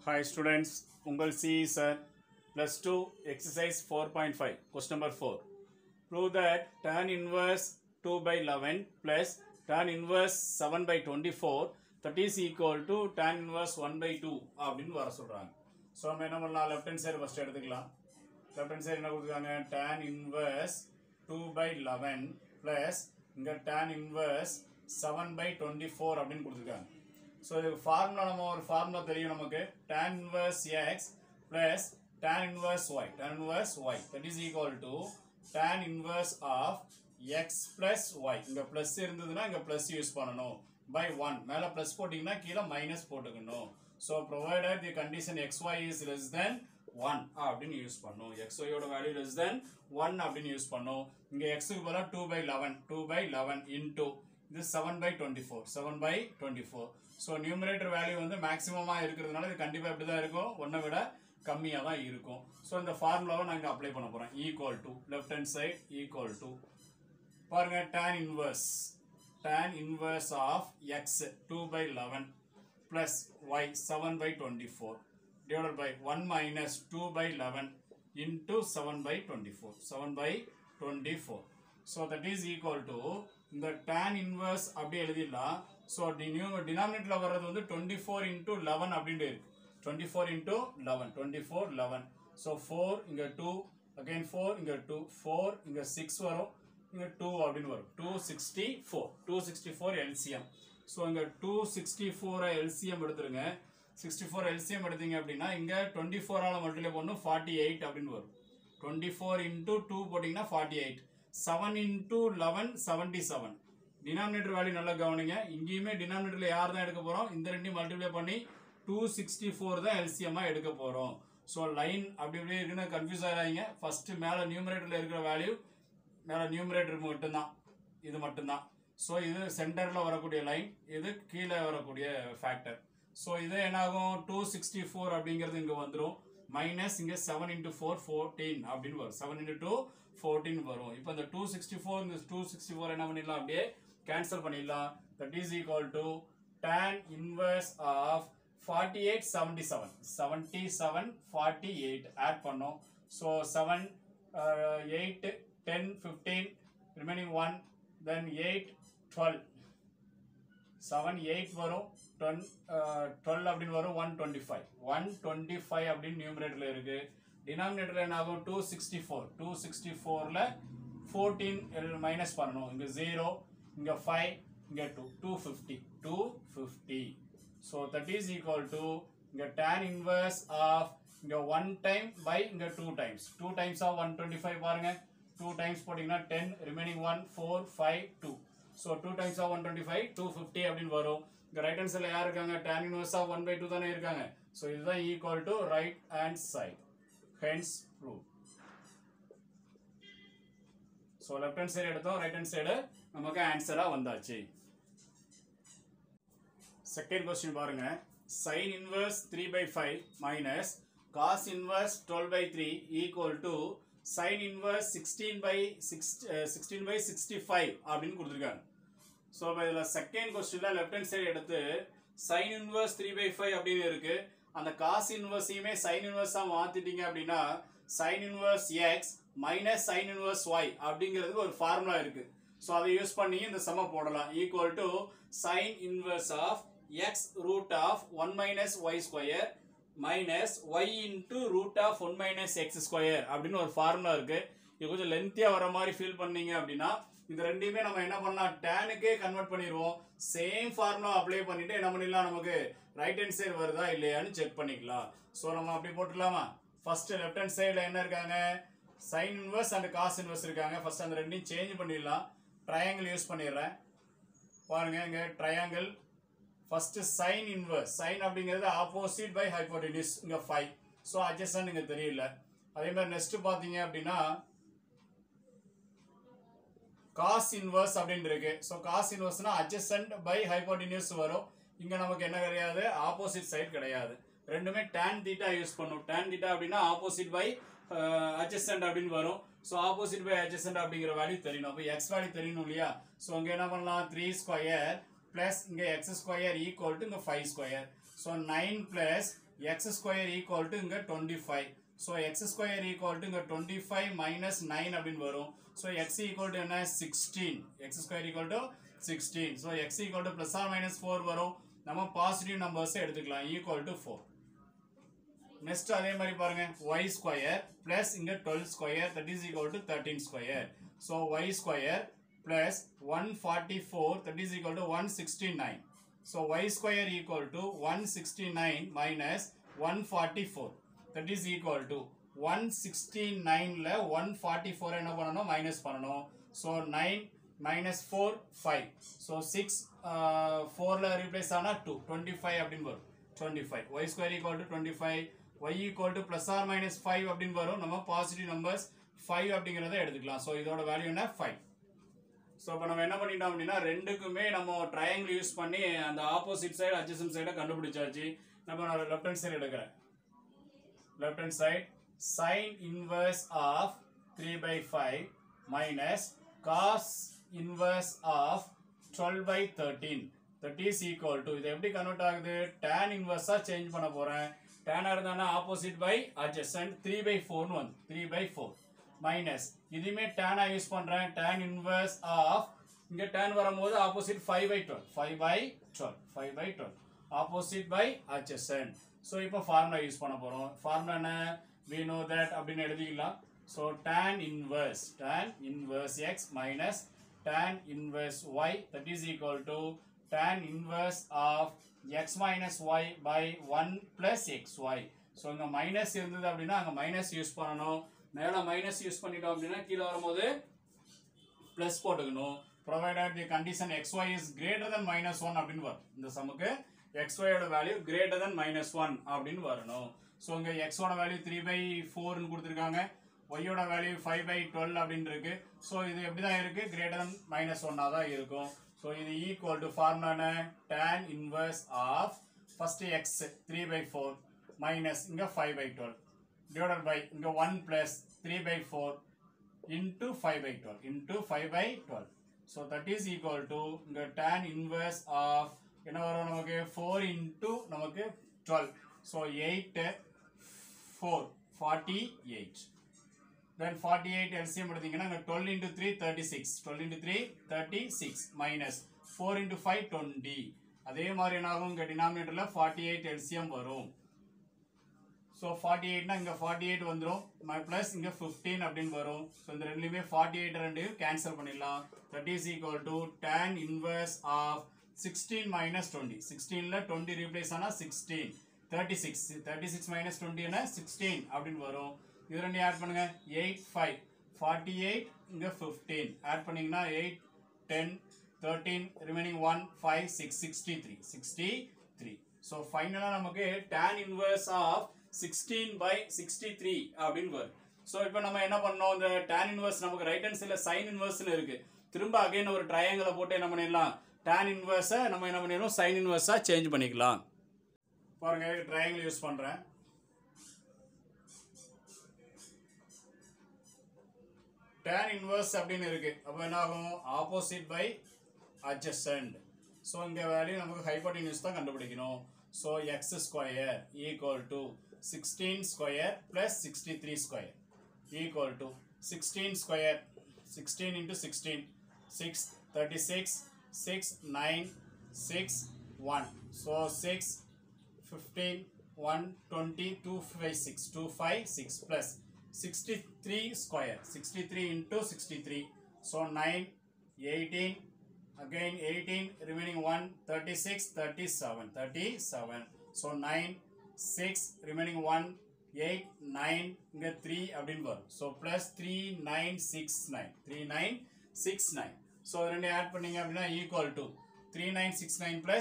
Hi students, Ungal C sir, plus 2 exercise 4.5, question number 4. Prove that tan inverse 2 by 11 plus tan inverse 7 by 24 that is equal to tan inverse 1 by 2 அப்படின்னு வர சொல்றாங்க. So நம்ம என்ன பண்ணலாம், left hand side first எடுத்துக்கலாம். Left hand side என்ன கொடுத்துருக்காங்க, tan inverse 2 by 11 plus இங்கே tan inverse 7 by 24 அப்படின்னு கொடுத்துருக்காங்க. ஸோ இதுக்கு ஃபார்முலா நம்ம ஒரு ஃபார்முலா தெரியும் நமக்கு, tan inverse x plus tan inverse y, tan inverse y that is equal to tan inverse of x plus y. இங்க plus இருந்ததுன்னா இங்க plus யூஸ் பண்ணணும் by 1, மேல plus போட்டீங்கன்னா கீழே minus போட்டுக்கணும். So provided the condition xy is less than 1 அப்படின்னு use பண்ணணும். xy ஓட வேல்யூ less than 1 அப்படின்னு யூஸ் பண்ணணும். இங்க x க்கு பதிலா 2 by 11 into இது 7 by 24, 7 by 24. So numerator value வந்து மேக்ஸிமமாக இருக்கிறதுனால இது கண்டிப்பாக எப்படி தான் இருக்கும், ஒன்றை விட கம்மியாக தான் இருக்கும். ஸோ இந்த ஃபார்முலாவை நாங்கள் அப்ளை பண்ண போகிறோம். Equal to left hand side equal to பாருங்க, tan inverse of x 2 by 11 plus y 7 by 24 divided by 1 minus 2 by 11 into 7 by 24, 7 by 24. So that is equal to இந்த tan inverse அப்படியே எழுதிடலாம். So டினாமினேட்டர்ல வர்றது வந்து 24 into 11 அப்படின்ட்டு இருக்கு. 24 into 11, 24 11. So 4 இங்க 2, again 4 இங்க 2, 4 இங்க 6 வரும், இங்க 2 அப்படின்னு வரும். 264 LCM. ஸோ இங்க 264 LCM எடுத்துருங்க. 64 LCM எடுத்தீங்க அப்படின்னா இங்க 24 ஆல மல்டிப்ளை பண்ணணும், 48 அப்படின்னு வரும். 24 into 2 போட்டீங்கன்னா 48. 7 into 11 77. டினாமினேட்டர் வேல்யூ நல்லா கவனிங்க. இங்கேயுமே டினாமினேட்டர்ல யார் தான் எடுக்க போறோம், இந்த ரெண்டையும் மல்டிப்ளை பண்ணி 264 தான் எல்சிஎம்மா எடுக்க போறோம். ஸோ லைன் அப்படி இப்படி இருக்குன்னு கன்ஃபியூஸ் ஆகாதீங்க. ஃபர்ஸ்ட் மேல நியூமரேட்டர்ல இருக்கிற வேல்யூ மேல நியூமரேட்டர் மட்டும்தான், இது மட்டும்தான். ஸோ இது சென்டர்ல வரக்கூடிய லைன், இது கீழே வரக்கூடிய ஃபேக்டர். ஸோ இது என்னாகும், 264 அப்படிங்கிறது இங்க வந்துடும். மைனஸ் இங்க 7 into 4 14 அப்படின்னு வரும். 7 into 2 14 வரும். இப்போ இந்த 264 இந்த 264 என்ன பண்ணிடலாம், அப்படியே கேன்சல் பண்ணிடலாம். That is equal to tan inverse of 48 77, 77 48 add பண்ணோம். ஸோ 7 8 10 15 remaining 1, then 8 12, 7 8 வரும், 12 அப்படின்னு வரும், 125 அப்படின்னு நியூமரேட்டர்ல இருக்கு. டினாமினேட்டர்ல என்ன ஆகும், 264ல 14 மைனஸ் பண்ணணும். இங்க 0, இங்க 5, இங்க 2, 250. So that is equal to இங்க tan inverse of இங்க 1 time by இங்க 2 times. 2 times of 125 பாருங்க. 2 times போட்டீங்கன்னா 10, remaining 1 4 5 2. So 2 times of 125 250 அப்படின்னு வரும். இங்க ரைட் ஹேண்ட் சைடுல யார் இருக்காங்க, tan inverse of 1 by 2 தானே இருக்காங்க. So இதுதான் equal to right hand side. Hence proof. So left hand side எடுத்தோம், right hand side நமக்கு ஆன்சரா வந்தாச்சு. செகண்ட் क्वेश्चन பாருங்க, sin inverse 3 by 5 minus cos inverse 12 by 3 equal to sin inverse 16 by 65 அப்படின்னு கொடுத்துருக்காங்க. ஸோ இப்போ இதில் செகண்ட் கொஸ்டின்ல லெஃப்ட் ஹேண்ட் சைடு எடுத்து sin inverse 3 by 5 அப்படின்னு இருக்கு. அந்த cos inverseயுமே sin inverse மாத்திட்டீங்க அப்படின்னா sin inverse x minus sin inverse y அப்படிங்கிறதுக்கு ஒரு ஃபார்முலா இருக்கு. ஸோ அதை யூஸ் பண்ணி இந்த சம போடலாம். Equal to sin inverse of x root of 1 minus y square minus y into root of 1 minus x square அப்படின்னு ஒரு ஃபார்முலா இருக்கு. இது கொஞ்சம் லென்த்தியா வர மாதிரி ஃபீல் பண்ணீங்க அப்படின்னா இந்த ரெண்டையுமே நம்ம என்ன பண்ணலாம், டேனுக்கே கன்வெர்ட் பண்ணிடுவோம். சேம் ஃபார்முலா அப்ளை பண்ணிட்டு என்ன பண்ணிடலாம், நமக்கு ரைட் ஹேண்ட் சைடு வருதா இல்லையான்னு செக் பண்ணிக்கலாம். ஸோ நம்ம அப்படி போட்டுடலாமா. ஃபர்ஸ்ட் லெஃப்ட் ஹேண்ட் சைடில் என்ன இருக்காங்க, sin inverse and cos inverse இருக்காங்க. ஃபர்ஸ்ட் அந்த ரெண்டையும் சேஞ்ச் பண்ணிடலாம். ட்ரையாங்கிள் யூஸ் பண்ணிடுறேன். பாருங்க இங்க triangle. First sin inverse, sin அப்படிங்கிறது ஆப்போசிட் பை ஹைபோடெனியூஸ், இங்க 5. ஸோ அட்ஜஸ்டன்ட் இங்க தெரியல. அதே மாதிரி நெக்ஸ்ட் பாத்தீங்க அப்படின்னா cos inverse அப்படின்னு இருக்கு. ஸோ cos inverseனா adjacent by hypotenuse வரும். இங்க நமக்கு என்ன கிடையாது, ஆப்போசிட் சைடு கிடையாது. ரெண்டுமே tan theta யூஸ் பண்ணும். tan theta அப்படின்னா ஆப்போசிட் பை adjacent அப்படின்னு வரும். ஸோ ஆப்போசிட் பை adjacent அப்படிங்கிற வேல்யூ தெரியணும். அப்போ x வேல்யூ தெரியணும் இல்லையா. ஸோ இங்க என்ன பண்ணலாம், 3 ஸ்கொயர் பிளஸ் இங்க x ஸ்கொயர் ஈக்குவல் டு இங்க 5 square. So 9 plus x square equal to இங்க 25. So x square equal to இங்க 25 minus 9 அப்படின்னு வரும். So x equal to என்ன 16. x square equal to 16. So x equal to plus or minus 4 வரும். நம்ம positive numbers எடுத்துக்கலாம் equal to 4. Next அதே மாதிரி பாருங்க y square plus இங்க 12 square that is equal to 13 square. So y square plus 144 that is equal to 169. So y square equal to 169 minus 144 that is equal to 169 ல 144 என்ன பண்ணனும் minus பண்ணனும். So 9 minus 4 5. So 6 4 ல replace ஆனா 2 25 அப்படினு வரும். 25 y square equal to 25 y equal to plus or minus 5 அப்படினு வரும். நம்ம பாசிட்டிவ் நம்பர்ஸ் 5 அப்படிங்கறத எடுத்துக்கலாம். So இதோட வேல்யூ என்ன 5. So இப்போ நம்ம என்ன பண்ணிட்டோம் அப்படினா ரெண்டுக்குமே நம்ம ட்ரையாங்கிள் யூஸ் பண்ணி அந்த ஆப்போசிட் சைடு அட்ஜசன்ட் சைட கண்டுபிடிச்சாச்சு. நம்ம லெஃப்ட் ஹேண்ட் சைடு எடுக்கறேன். Left hand side sin inverse of 3/5 minus cos inverse of 12/13 that is equal to இது எப்படி கன்வர்ட் ஆகுது tan inverse ஆ சேஞ்ச் பண்ண போறேன். tan இருந்தானா ஆப்போசிட் பை adjacent 3/4 னு வந்து 3/4 minus இதுமே tan ஆ யூஸ் பண்றேன் tan inverse of இங்க tan வரும்போது opposite 5/12 5/12 opposite by adjacent. So இப்போ ஃபார்முலா யூஸ் பண்ண போறோம். ஃபார்முலா என்ன we know that அப்படினு எழுதிக்கலாம். So tan inverse x minus tan inverse y that is equal to tan inverse of x minus y by 1 plus xy. So இங்க minus இருந்தது அப்படினா அங்க மைனஸ் யூஸ் பண்ணனும். மேல மைனஸ் யூஸ் பண்ணிட்டோம் அப்படினா கீழ வரும்போது பிளஸ் போட்டுக்கணும். provided the condition xy is greater than minus 1 அப்படினு வரும். இந்த சமுக்கு xy ஓட வேல்யூ greater than minus 1 அப்படினு வரணும். சோ இங்க x ஓட வேல்யூ 3/4 னு கொடுத்திருக்காங்க. y ஓட வேல்யூ 5/12 அப்படினு இருக்கு. சோ இது எப்படி தான் இருக்கு greater than minus 1 ஆ தான் இருக்கும். சோ இது equal to ஃபார்முலா என்ன tan inverse of first x 3/4 minus இங்க 5/12 divided by இங்க 1 plus 3/4 into 5/12. So that is equal to இங்க tan inverse of என்ன வரும் நமக்கு 4 into நமக்கு 12. So 8 4 48. Then 48 LCM எடுத்தீங்கன்னா 12 into 3 36. 12 into 3 36 minus 4 into 5 20. அதே மாதிரி என்ன ஆகும் இங்க டினாமினேட்டர்ல 48 LCM வரும். So 48 னா இங்க 48 வந்துரும் plus இங்க 15 அப்படினு வரும். So இந்த ரெண்டுலயுமே 48 ரெண்டையும் கேன்சல் பண்ணிடலாம். That is equal to tan inverse of 16 minus 20. 16 ல 20 replace ஆனா 16. 36 minus 20 என்ன 16 அப்படினு வரும். இது ரெண்டையும் ஆட் பண்ணுங்க 8 5 48 இங்க 15 ஆட் பண்ணீங்கன்னா 8 10 13 remaining 1 5 6 63. So ஃபைனலா நமக்கு tan inverse of 16/63 அப்படினு வரும். சோ இப்போ நம்ம என்ன பண்ணோம் இந்த tan inverse நமக்கு ரைட் ஹேண்ட் சைடுல sin inverse னு இருக்கு. திரும்ப அகைன் ஒரு ட்ரையாங்கிளை போட்டு என்ன பண்ணிடலாம் tan inverse நம்ம என்ன பண்ணிரோம் sin inverse சேஞ்ச் பண்ணிக்கலாம். பாருங்க ட்ரையாங்கிள் யூஸ் பண்றேன். tan inverse அப்படினு இருக்கு. அப்ப என்ன ஆகும் opposite by adjacent. சோ இங்க வேல்யூ நமக்கு ஹைபோடென்யூஸ் தான் கண்டுபிடிக்கணும். So x square equal to 16 square plus 63 square equal to 16 square 16 into 16 6 36 6 9 6 1. So 6 15 1 20 2 5 6 2 5 6 plus 63 square 63 into 63. So 9 18 again 18 remaining 1 36 37. So 9 6 remaining 1 8 9 இங்க 3 அப்படினு வரும். So plus 3969. So ரெண்டு ஆட் பண்ணீங்க அப்படினா equal to 3969 plus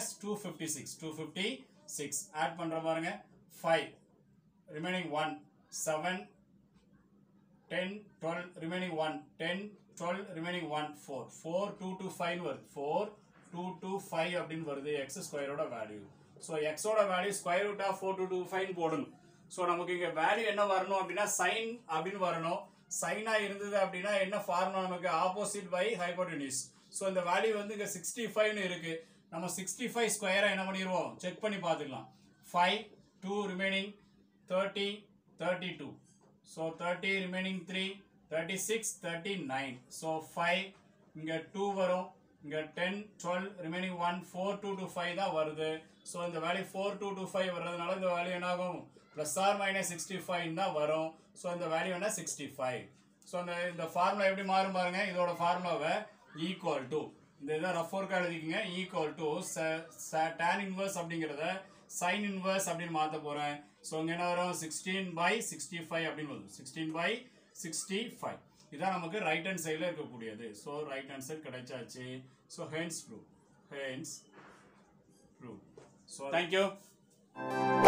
256 ஆட் பண்ற பாருங்க 5 remaining 1 7 10 12 remaining 1 10 12 remaining 1 4 2 to 5 வருது 4 2 to 5 அப்படினு வருது x ஸ்கொயர் ஓட வேல்யூ. சோ x ஓட value square root of 4 to 5 போடணும். சோ நமக்கு இங்க வேல்யூ என்ன வரணும் அப்படினா sin அப்படினு வரணும். சைனா இருந்தது அப்படினா என்ன ஃபார்முலா நமக்கு ஆப்போசிட் பை ஹைபோடென்யூஸ். சோ இந்த வேல்யூ வந்து இங்க 65 னு இருக்கு. நம்ம 65 ஸ்கொயரா என்ன பண்ணிடுவோம் செக் பண்ணி பார்த்துக்கலாம். 5 2 remaining 30, 32. So 30 remaining 3, 36, 39. So 5, இங்க 2 வரும், இங்க 10, 12, remaining 1, 4, 2 to 5 தான் வருது. So இந்த வேல்யூ 4, 2 to 5 வர்றதுனால இந்த வேல்யூ என்ன ஆகும்? Plus or minus 65 தான் வரும். So இந்த வேல்யூ என்ன? 65. So இந்த ஃபார்முலா எப்படி மாறும் பாருங்க. இதோட ஃபார்முலாவை equal to இந்த இதை ரஃப் ஒர்க்காக எழுதிக்கங்க. equal to tan inverse அப்படிங்கிறத sin inverse அப்படின்னு மாற்ற போகிறேன். ஸோ இங்கே என்ன வரும்? 16/65 அப்படின்னு வரும். 16/65 இதான் நமக்கு ரைட் ஹேண்ட் சைடில் இருக்கக்கூடியது. ஸோ ரைட் ஹேண்ட் சைடு கிடைச்சாச்சு. So hence prove. So thank you.